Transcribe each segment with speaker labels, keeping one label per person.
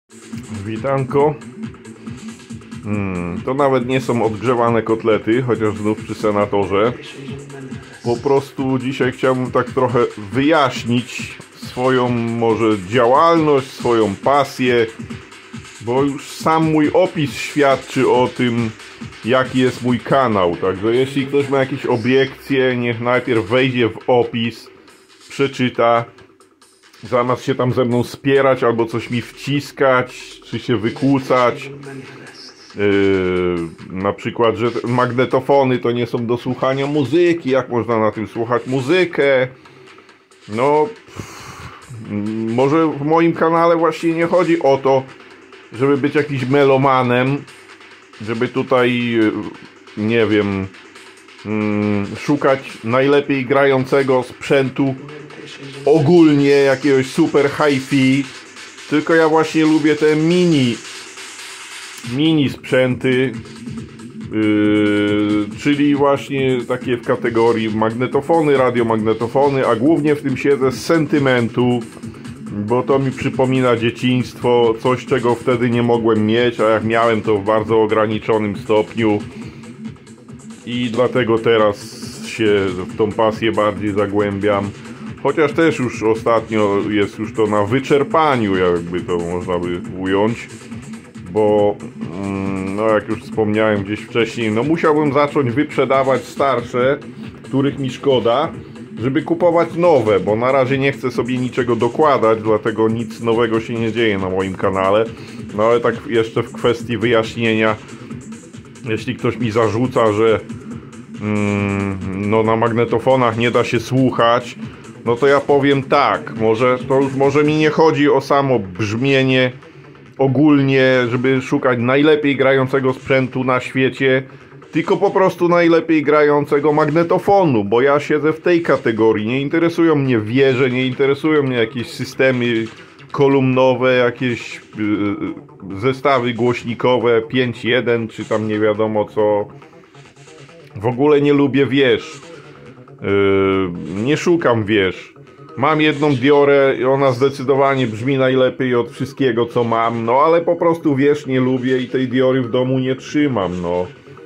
Speaker 1: Witanko. To nawet nie są odgrzewane kotlety, chociaż znów przy senatorze. Po prostu dzisiaj chciałbym tak trochę wyjaśnić swoją może działalność, swoją pasję, bo już sam mój opis świadczy o tym, jaki jest mój kanał. Także jeśli ktoś ma jakieś obiekcje, niech najpierw wejdzie w opis, przeczyta, zamiast się tam ze mną spierać albo coś mi wciskać, czy się wykłócać. Na przykład, że magnetofony to nie są do słuchania muzyki, jak można na tym słuchać muzykę. No, może w moim kanale właśnie nie chodzi o to, żeby być jakiś melomanem, żeby tutaj, nie wiem, szukać najlepiej grającego sprzętu ogólnie, jakiegoś super hi-fi, tylko ja właśnie lubię te mini sprzęty, czyli właśnie takie w kategorii magnetofony, radiomagnetofony, a głównie w tym siedzę z sentymentu, bo to mi przypomina dzieciństwo, coś czego wtedy nie mogłem mieć, a jak miałem to w bardzo ograniczonym stopniu i dlatego teraz się w tą pasję bardziej zagłębiam. Chociaż też już ostatnio jest już to na wyczerpaniu, jakby to można by ująć, bo no jak już wspomniałem gdzieś wcześniej, no musiałbym zacząć wyprzedawać starsze, których mi szkoda, żeby kupować nowe, bo na razie nie chcę sobie niczego dokładać, dlatego nic nowego się nie dzieje na moim kanale. No ale tak jeszcze w kwestii wyjaśnienia, jeśli ktoś mi zarzuca, że no na magnetofonach nie da się słuchać, no to ja powiem tak, może mi nie chodzi o samo brzmienie ogólnie, żeby szukać najlepiej grającego sprzętu na świecie, tylko po prostu najlepiej grającego magnetofonu, bo ja siedzę w tej kategorii. Nie interesują mnie wieże, nie interesują mnie jakieś systemy kolumnowe, jakieś zestawy głośnikowe 5.1 czy tam nie wiadomo co. W ogóle nie lubię wież. Nie szukam wież. Mam jedną Diorę i ona zdecydowanie brzmi najlepiej od wszystkiego co mam, no ale po prostu wież nie lubię i tej Diory w domu nie trzymam, no.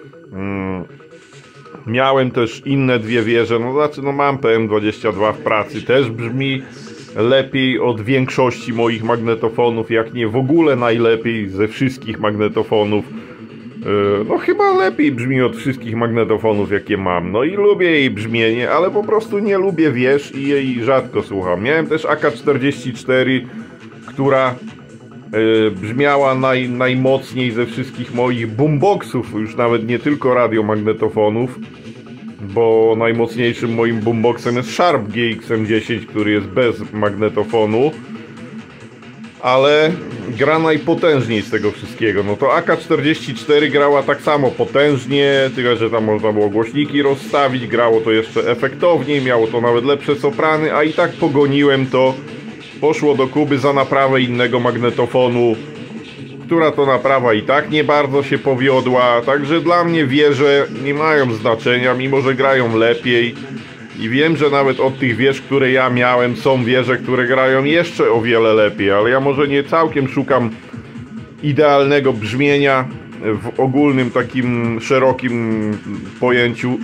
Speaker 1: Miałem też inne dwie wieże, mam PM22 w pracy, też brzmi lepiej od większości moich magnetofonów, jak nie w ogóle najlepiej ze wszystkich magnetofonów. No chyba lepiej brzmi od wszystkich magnetofonów jakie mam. No i lubię jej brzmienie, ale po prostu nie lubię wież i jej rzadko słucham. Miałem też AK-44, która brzmiała najmocniej ze wszystkich moich boomboxów, już nawet nie tylko radiomagnetofonów, bo najmocniejszym moim boomboxem jest Sharp GX-M10, który jest bez magnetofonu, ale gra najpotężniej z tego wszystkiego. No to AK-44 grała tak samo potężnie, tylko że tam można było głośniki rozstawić, grało to jeszcze efektowniej, miało to nawet lepsze soprany, a i tak pogoniłem to. Poszło do Kuby za naprawę innego magnetofonu, która to naprawa i tak nie bardzo się powiodła, także dla mnie wieże nie mają znaczenia, mimo że grają lepiej. I wiem, że nawet od tych wież, które ja miałem, są wieże, które grają jeszcze o wiele lepiej, ale ja może nie całkiem szukam idealnego brzmienia w ogólnym takim szerokim pojęciu.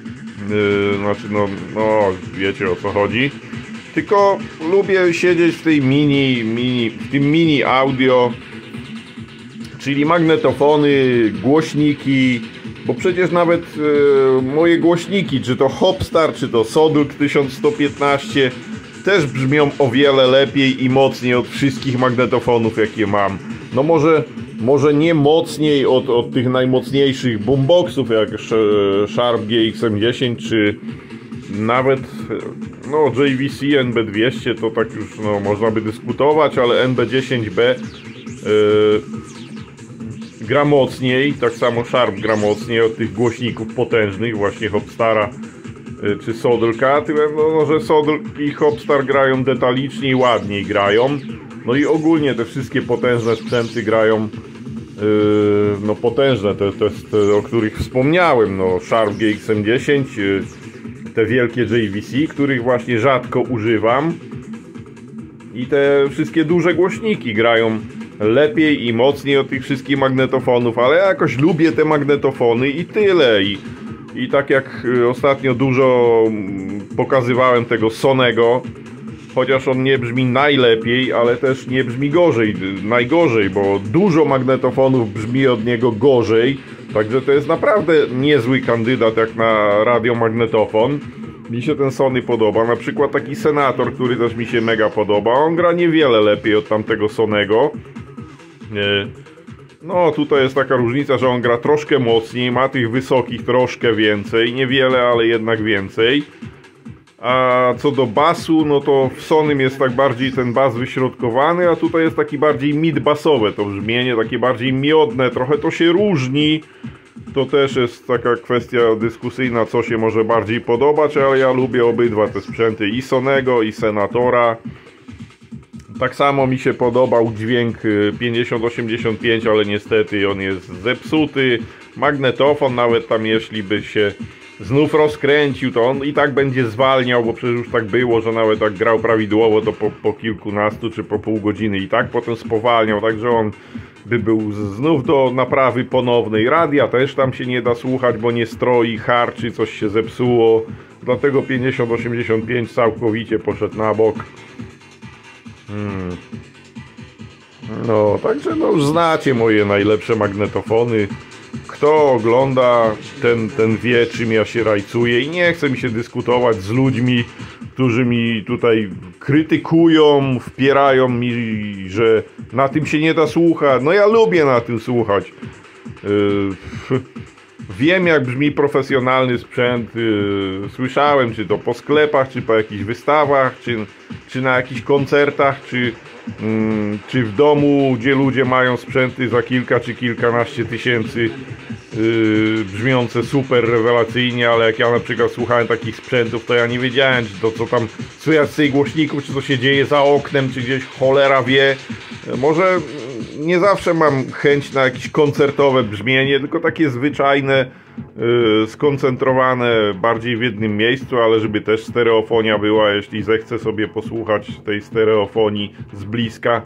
Speaker 1: Wiecie o co chodzi. Tylko lubię siedzieć w tej w tym mini audio, czyli magnetofony, głośniki, bo przecież nawet moje głośniki, czy to Hopstar, czy to Soduk 1115, też brzmią o wiele lepiej i mocniej od wszystkich magnetofonów jakie mam. No może nie mocniej od tych najmocniejszych boomboxów jak Sharp GX-M10, czy nawet JVC NB200, to tak już można by dyskutować, ale NB10B gra mocniej, tak samo Sharp gra mocniej od tych głośników potężnych, właśnie Hopstara czy Sodulka, tylko że Sodulk i Hopstar grają detaliczniej, ładniej grają. No i ogólnie te wszystkie potężne sprzęty grają potężne, te, o których wspomniałem, Sharp GX-M10, te wielkie JVC, których właśnie rzadko używam, i te wszystkie duże głośniki grają lepiej i mocniej od tych wszystkich magnetofonów, ale ja jakoś lubię te magnetofony i tyle. I tak jak ostatnio dużo pokazywałem tego Sonego, chociaż on nie brzmi najlepiej, ale też nie brzmi najgorzej, bo dużo magnetofonów brzmi od niego gorzej, także to jest naprawdę niezły kandydat jak na radiomagnetofon. Mi się ten Sony podoba, na przykład taki Senator, który też mi się mega podoba, on gra niewiele lepiej od tamtego Sonego. No tutaj jest taka różnica, że on gra troszkę mocniej, ma tych wysokich troszkę więcej, niewiele, ale jednak więcej. A co do basu, no to w Sonym jest tak bardziej ten bas wyśrodkowany, a tutaj jest taki bardziej mid-basowe to brzmienie, takie bardziej miodne, trochę to się różni. To też jest taka kwestia dyskusyjna, co się może bardziej podobać, ale ja lubię obydwa te sprzęty, i Sonego, i Senatora. Tak samo mi się podobał dźwięk 5085, ale niestety on jest zepsuty. Magnetofon, nawet tam jeśli by się znów rozkręcił, to on i tak będzie zwalniał, bo przecież już tak było, że nawet jak grał prawidłowo, to po kilkunastu czy po pół godziny i tak potem spowalniał, także on by był znów do naprawy ponownej. Radia też tam się nie da słuchać, bo nie stroi, harczy, coś się zepsuło, dlatego 5085 całkowicie poszedł na bok. No, także no już znacie moje najlepsze magnetofony. Kto ogląda, ten wie, czym ja się rajcuję, i nie chce mi się dyskutować z ludźmi, którzy mi tutaj krytykują, wpierają mi, że na tym się nie da słuchać. No ja lubię na tym słuchać. Wiem, jak brzmi profesjonalny sprzęt. Słyszałem, czy to po sklepach, czy po jakichś wystawach, czy na jakichś koncertach, czy w domu, gdzie ludzie mają sprzęty za kilka czy kilkanaście tysięcy, brzmiące super rewelacyjnie, ale jak ja na przykład słuchałem takich sprzętów, to ja nie wiedziałem, czy to co tam słychać z tych głośników, czy co się dzieje za oknem, czy gdzieś cholera wie. Może nie zawsze mam chęć na jakieś koncertowe brzmienie, tylko takie zwyczajne, skoncentrowane bardziej w jednym miejscu, ale żeby też stereofonia była, jeśli zechcę sobie posłuchać tej stereofonii z bliska.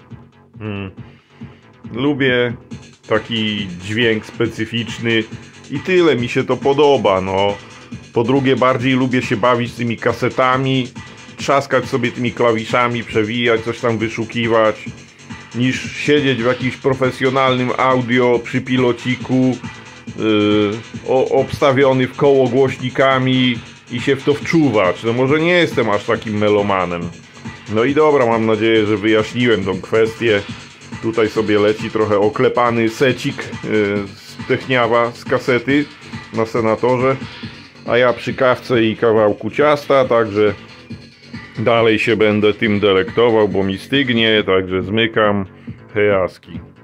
Speaker 1: Lubię taki dźwięk specyficzny i tyle, mi się to podoba, no. Po drugie, bardziej lubię się bawić z tymi kasetami, trzaskać sobie tymi klawiszami, przewijać, coś tam wyszukiwać, niż siedzieć w jakimś profesjonalnym audio przy pilociku, obstawiony w koło głośnikami i się w to wczuwać. No może nie jestem aż takim melomanem. No i dobra, mam nadzieję, że wyjaśniłem tą kwestię. Tutaj sobie leci trochę oklepany secik z Techniawa, z kasety na Senatorze, a ja przy kawce i kawałku ciasta, także dalej się będę tym delektował, bo mi stygnie, także zmykam. Hejaski.